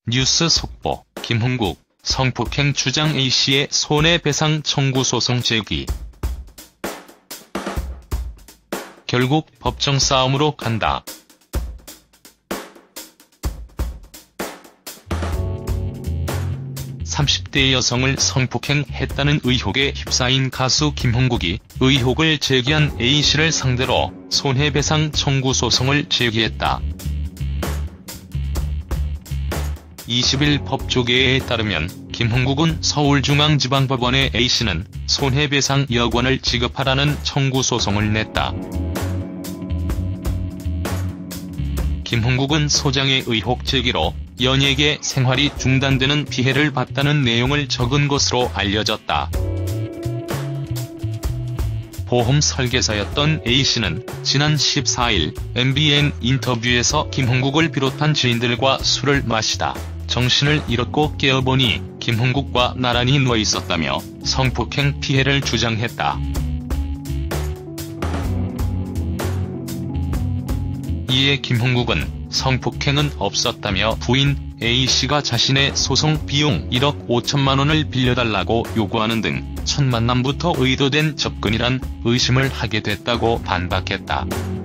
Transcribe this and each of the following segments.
뉴스 속보. 김흥국, 성폭행 주장 A씨의 손해배상 청구 소송 제기. 결국 법정 싸움으로 간다. 30대 여성을 성폭행했다는 의혹에 휩싸인 가수 김흥국이 의혹을 제기한 A씨를 상대로 손해배상 청구 소송을 제기했다. 20일 법조계에 따르면 김흥국은 서울중앙지방법원에 A씨는 손해배상 여권을 지급하라는 청구 소송을 냈다. 김흥국은 소장의 의혹 제기로 연예계 생활이 중단되는 피해를 봤다는 내용을 적은 것으로 알려졌다. 보험 설계사였던 A씨는 지난 14일 MBN 인터뷰에서 김흥국을 비롯한 지인들과 술을 마시다 정신을 잃었고 깨어보니 김흥국과 나란히 누워있었다며 성폭행 피해를 주장했다. 이에 김흥국은 성폭행은 없었다며 부인 A씨가 자신의 소송 비용 1억 5천만 원을 빌려달라고 요구하는 등 첫 만남부터 의도된 접근이란 의심을 하게 됐다고 반박했다.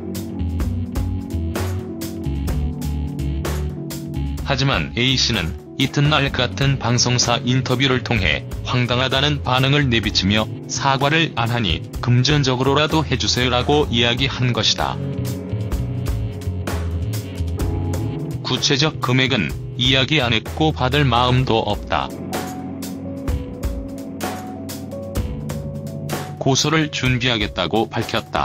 하지만 A씨는 이튿날 같은 방송사 인터뷰를 통해 황당하다는 반응을 내비치며 사과를 안 하니 금전적으로라도 해주세요라고 이야기한 것이다. 구체적 금액은 이야기 안 했고 받을 마음도 없다. 고소를 준비하겠다고 밝혔다.